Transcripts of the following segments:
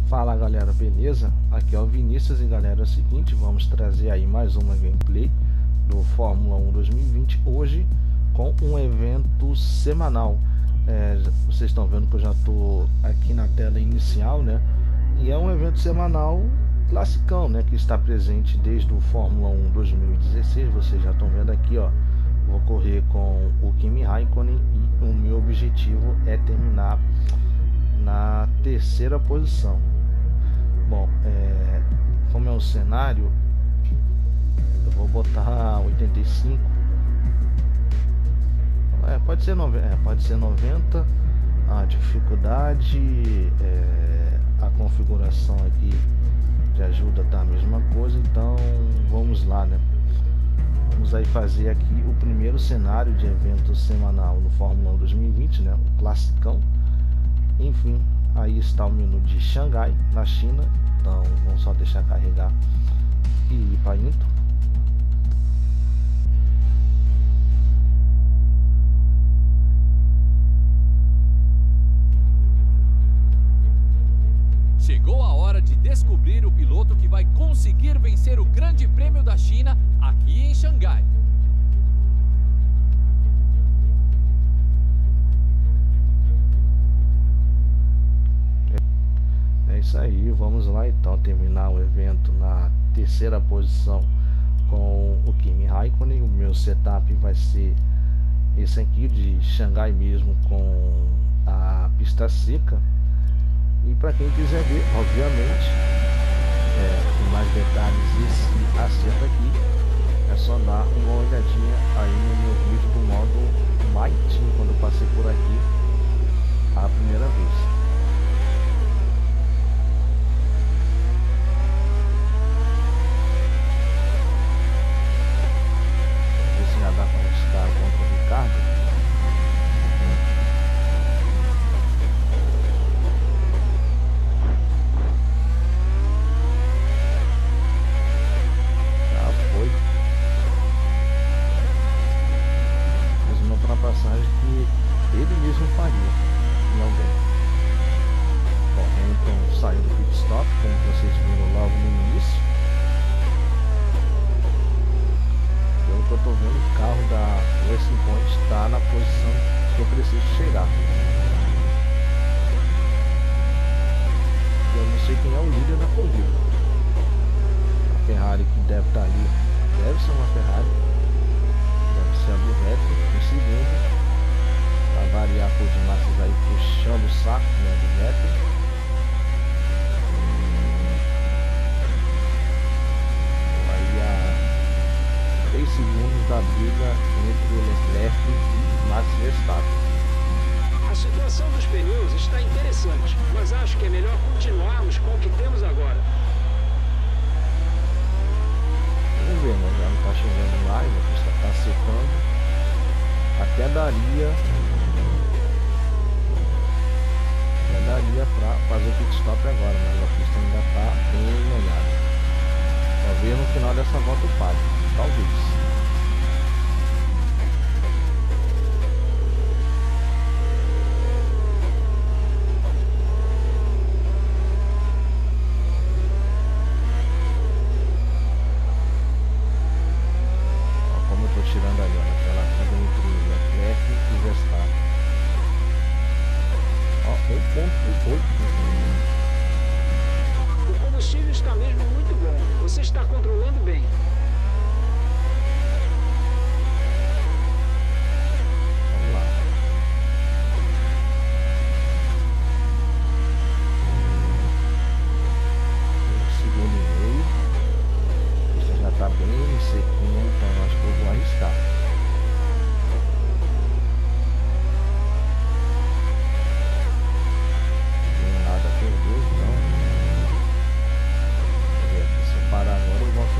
Fala galera, beleza? Aqui é o Vinícius e galera, é o seguinte, vamos trazer aí mais uma gameplay do Fórmula 1 2020 hoje com um evento semanal. Vocês estão vendo que eu já estou aqui na tela inicial, né? E é um evento semanal classicão, né? Que está presente desde o Fórmula 1 2016. Vocês já estão vendo aqui, ó. Vou correr com o Kimi Raikkonen e o meu objetivo é terminar na terceira posição. Bom, como é um cenário, eu vou botar 85. Pode ser 90. Pode ser 90. A dificuldade, a configuração aqui de ajuda tá a mesma coisa. Então vamos lá, né? Vamos aí fazer aqui o primeiro cenário de evento semanal no Fórmula 1 2020, né? O classicão. Enfim, aí está o menu de Xangai, na China. Então vamos só deixar carregar e ir para intro. Chegou a hora de descobrir o piloto que vai conseguir vencer o Grande Prêmio da China aqui em Xangai. É isso aí, vamos lá então terminar o evento na terceira posição com o Kimi Raikkonen. O meu setup vai ser esse aqui de Xangai mesmo, com a pista seca. E para quem quiser ver, obviamente, com mais detalhes esse acerto aqui, é só dar uma olhadinha aí no meu vídeo do modo My Team, quando eu passei por aqui a primeira vez. Dá para estar contra o Ricardo. Já foi. Fez uma ultrapassagem que ele mesmo faria em alguém. Bom, Hamilton saiu do pit stop, como vocês viram logo no início. Pelo que eu tô vendo, o carro da Racing Point está na posição que eu preciso chegar. Eu não sei quem é o líder da corrida. A Ferrari que deve estar ali deve ser uma Ferrari, deve ser a do Vettel em segundo. Para variar por de massas aí, puxando o saco, né, do Vettel. 3 segundos da briga entre o Leclerc e Max Verstappen. A situação dos pneus está interessante, mas acho que é melhor continuarmos com o que temos agora. Vamos ver, né? Já não está chovendo mais, a pista está secando. Até daria para fazer o pit stop agora, mas a pista ainda está bem molhada. Talvez no final dessa volta eu pare. Talvez. Olha como eu estou tirando ali, ó, aquela briga entre Leclerc e Verstappen. Ó, 1.8. O combustível está mesmo muito bom. Você está controlando bem. Tá bem sequinho, então acho que eu vou arriscar. Não tenho nada a perder, então. Se eu parar agora eu volto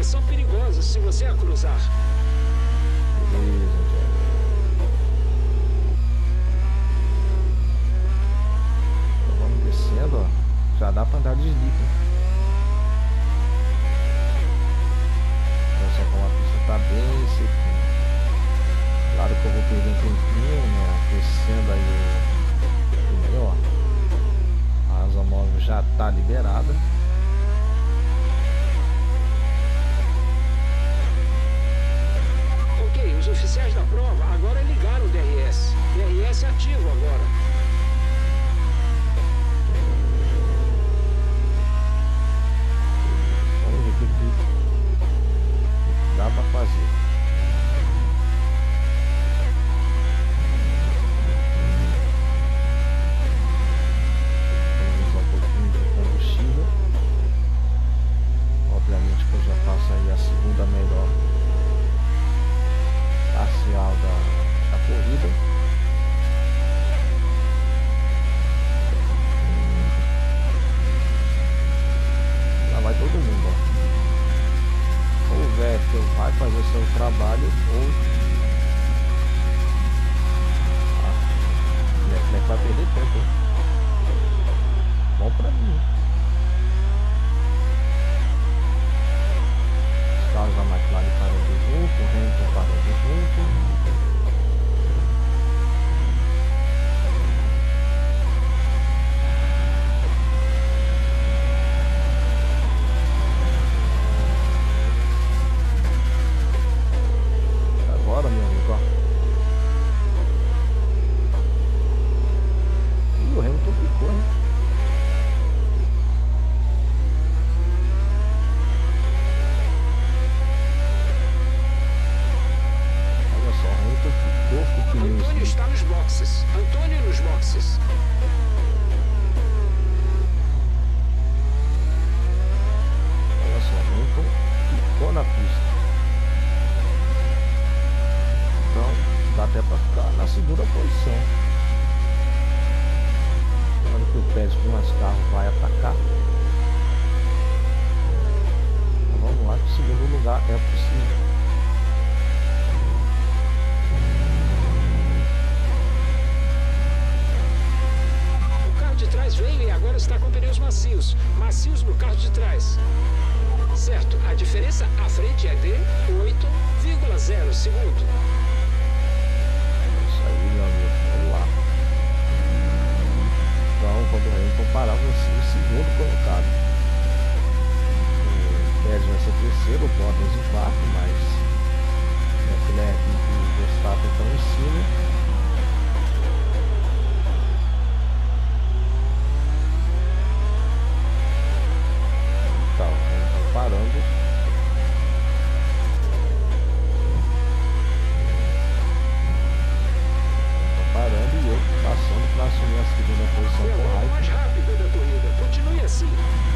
direção perigosa se você a cruzar. Beleza, Jack. Então vamos descendo, ó. Já dá pra andar de slick. Olha só como a pista tá bem sequinha. Claro que eu vou perder um tempinho, né? Descendo aí o pneu, ó. A asa móvel já tá liberada. Ok, os oficiais da prova agora ligaram o DRS. DRS ativo agora. Vamos ver o que dá pra fazer. Vamos usar um pouquinho de combustível. Obviamente que eu já faço aí a segunda melhor parcial da corrida. Lá vai todo mundo, ó. Ou o Vettel vai fazer o seu trabalho, ou o Leclerc vai perder tempo, hein? Bom pra mim. Os carros da McLaren parando junto, o Hamilton parando junto. Agora, meu amigo, ó. E o Hamilton ficou, hein? Olha só, o Hamilton ficou com o pneu. Antônio está nos boxes. Antônio nos boxes. Olha só, o Hamilton ficou na pista. Então, dá até para ficar na segunda posição. Claro que o Pérez com mais carro vai atacar. Então, vamos lá que o segundo lugar é possível. O carro de trás veio e agora está com pneus macios. Macios no carro de trás. Certo, a diferença à frente é de 8,0 segundo. Isso aí, meu amigo. Vamos lá. Então, quando o Hamilton parar, vai ser o segundo colocado. O Pérez vai ser terceiro, o Bottas em quarto, mas Leclerc e Verstappen estão em cima. Tá, o Hamilton parando. Parando e eu passando para assumir a segunda posição Foi a com volta raiva. mais rápida da corrida. Continue assim.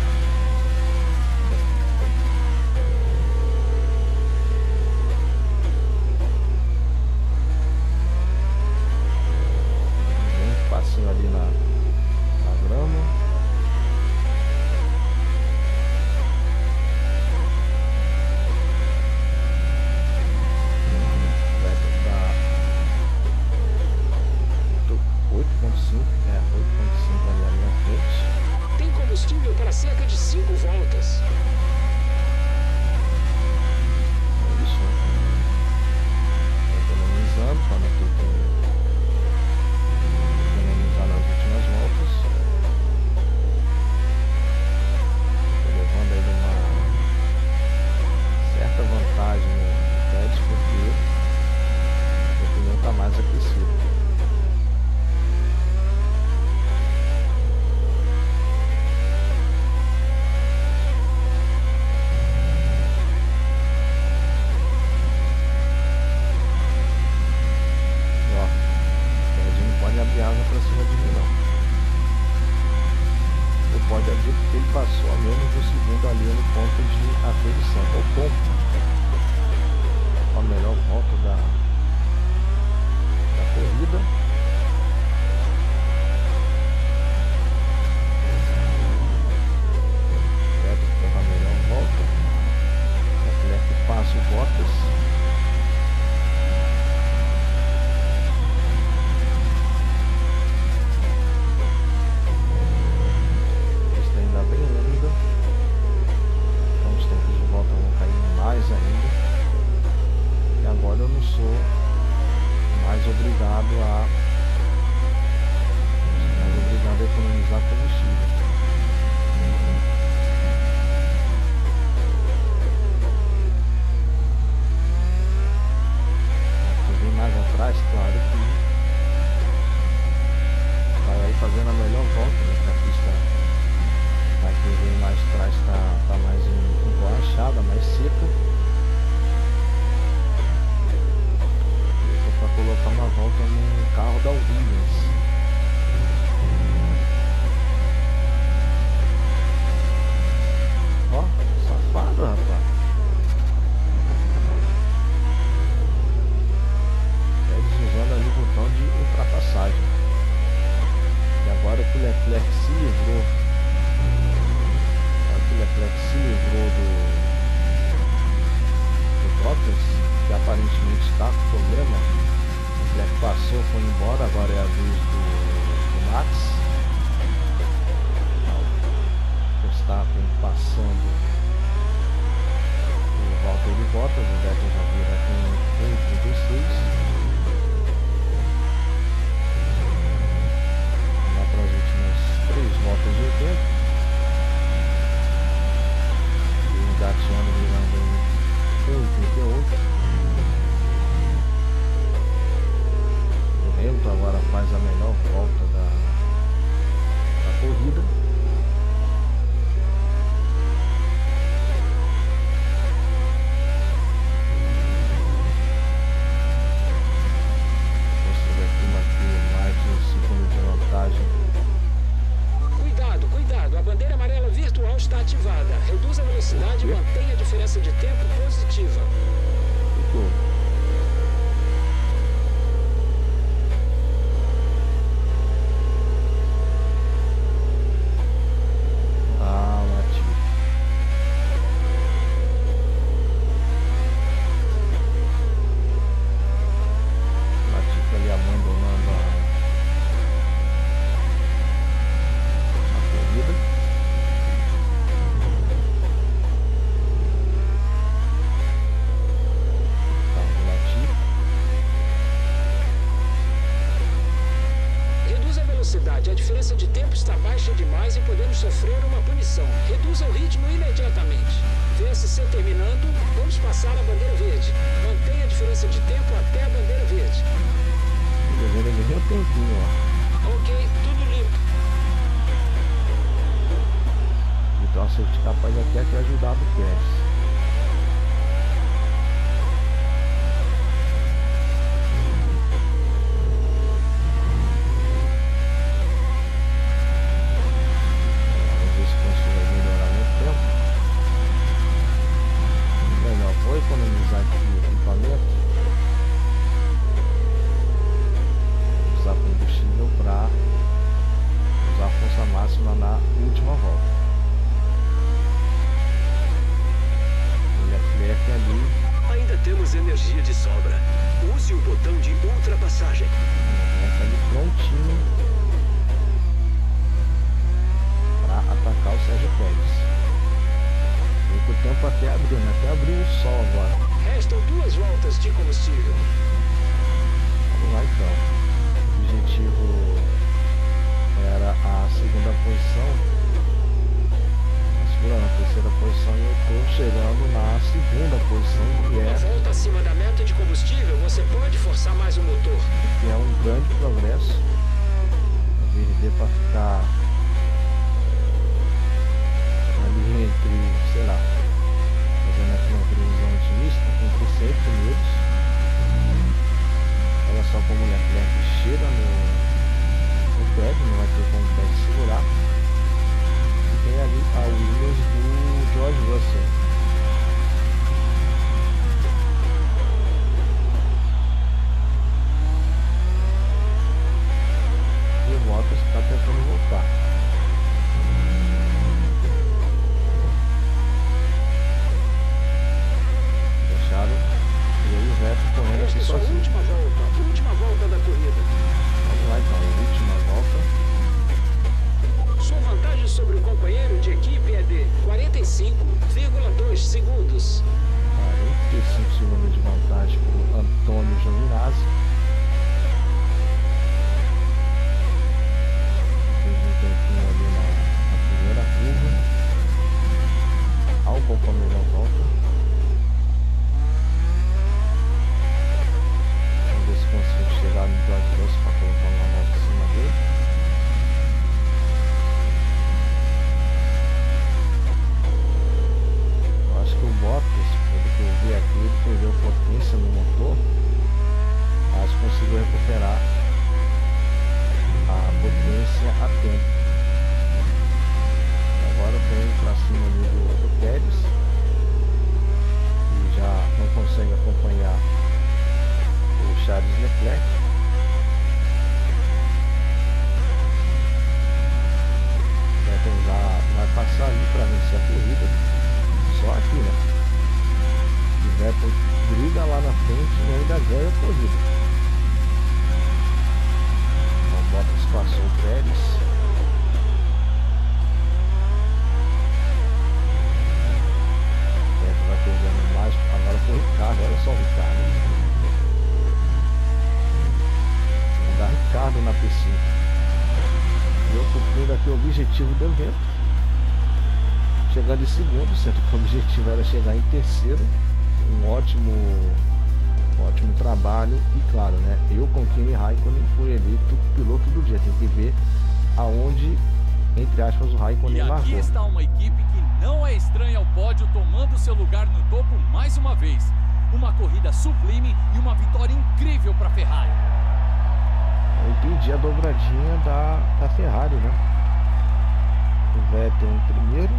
Um passinho ali na grama. Vai tentar 8.5, 8.5 ali na minha frente. Tem combustível para cerca de 5 voltas. É isso, né? Economizando para não ter que economizar nas últimas voltas. Estou levando aí uma certa vantagem no Pérez porque o pneu está mais aquecido. Leclerc se livrou. O Leclerc se livrou do Bottas, que aparentemente está com problema. O Leclerc passou, foi embora, agora é a vez do Max. Verstappen passando o Valtteri Bottas, o Vettel já vira com 1,36. Lá para as últimas 3 voltas de 80. E o engateando virando em 1,38. O Hamilton agora faz a melhor volta da corrida. Cuidado, a bandeira amarela virtual está ativada. Reduz a velocidade e mantenha a diferença de tempo positiva. A diferença de tempo está baixa demais e podemos sofrer uma punição. Reduza o ritmo imediatamente. VSC terminando, vamos passar a bandeira verde. Mantenha a diferença de tempo até a bandeira verde. Um tempinho, ó. Ok, tudo limpo. Então a safety capaz até ter ajudado o Pérez. Economizar aqui o equipamento, usar combustível para usar a força máxima na última volta. O Leclerc ali. Ainda temos energia de sobra. Use o botão de ultrapassagem. Está ali prontinho para atacar o Sérgio Pérez. O tempo até abriu, né? Até abriu o sol agora. Restam 2 voltas de combustível. Vamos lá então. O objetivo era a segunda posição. Segurando a terceira posição e eu estou chegando na segunda posição, que é... Uma volta acima da meta de combustível, você pode forçar mais o motor. Que é um grande progresso. A VRD para ficar ali entre, sei lá, fazendo aqui uma previsão otimista, entre 100 primeiros. Olha só como o Leclerc chega no prédio, não vai ter como o pé segurar. E tem ali a Williams do George Russell. E o Bottas está tentando voltar. E aí o Vettel correndo aqui sozinho. Última volta da corrida. Vamos lá então, última volta. Sua vantagem sobre o companheiro de equipe é de 45,2 segundos. 45 segundos de vantagem para o Antônio Giovinazzi. Fez um tempinho ali na primeira curva. Albon com a melhor volta. Consigo chegar no George Russell para colocar uma volta em cima dele. Eu acho que o Bottas, pelo que eu vi aqui, ele perdeu potência no motor. que o objetivo do evento, chegando em segundo, sendo que o objetivo era chegar em terceiro. Um ótimo trabalho. E claro, né, eu com Kimi Raikkonen fui eleito piloto do dia. Tem que ver aonde, entre aspas, o Raikkonen largou. E aqui está uma equipe que não é estranha ao pódio, tomando seu lugar no topo mais uma vez. Uma corrida sublime e uma vitória incrível para a Ferrari. Eu entendi a dobradinha da Ferrari, né? O Vettel em primeiro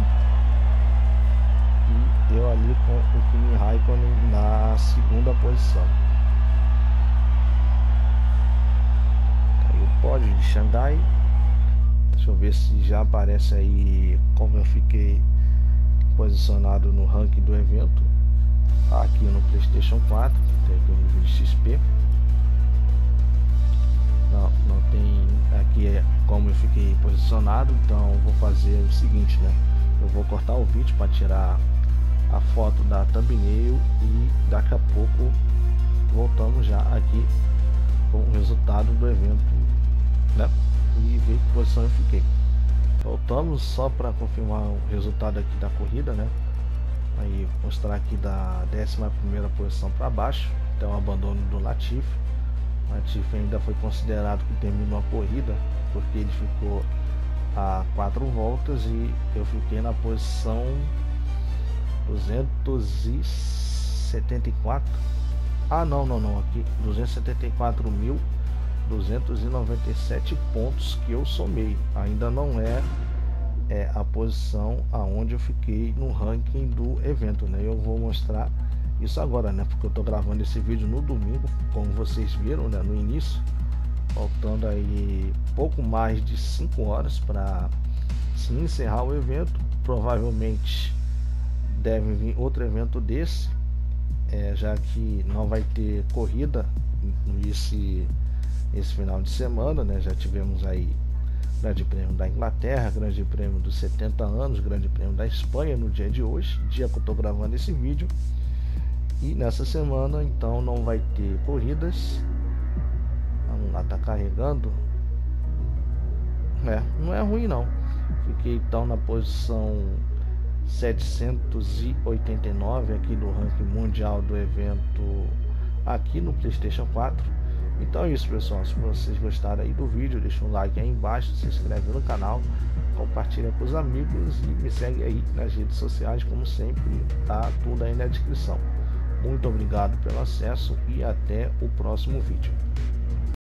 e eu ali com o Kimi Raikkonen na segunda posição. Caiu o pódio de Xangai. Deixa eu ver se já aparece aí como eu fiquei posicionado no ranking do evento. Aqui no PlayStation 4 tem aqui o nível de XP. Não tem aqui como eu fiquei posicionado, então eu vou fazer o seguinte, né? Eu vou cortar o vídeo para tirar a foto da thumbnail e daqui a pouco voltamos já aqui com o resultado do evento, né? E ver que posição eu fiquei. Voltamos só para confirmar o resultado aqui da corrida, né? Aí mostrar aqui da 11ª posição para baixo, então o abandono do Latifi. O Latifi ainda foi considerado que terminou a corrida porque ele ficou a 4 voltas e eu fiquei na posição 274. Não, aqui 274.297 pontos que eu somei. Ainda não é a posição aonde eu fiquei no ranking do evento, né? Eu vou mostrar isso agora, né? Porque eu tô gravando esse vídeo no domingo, como vocês viram, né? No início, faltando aí pouco mais de 5 horas para se encerrar o evento. Provavelmente deve vir outro evento desse, já que não vai ter corrida esse final de semana, né? Já tivemos aí Grande Prêmio da Inglaterra, Grande Prêmio dos 70 anos, Grande Prêmio da Espanha no dia de hoje, dia que eu estou gravando esse vídeo. E nessa semana então não vai ter corridas. Vamos lá, tá carregando. Não é ruim não. Fiquei então na posição 789 aqui do ranking mundial do evento aqui no PlayStation 4. Então é isso, pessoal. Se vocês gostaram aí do vídeo, deixa um like aí embaixo, se inscreve no canal, compartilha com os amigos e me segue aí nas redes sociais, como sempre, tá tudo aí na descrição. Muito obrigado pelo acesso e até o próximo vídeo.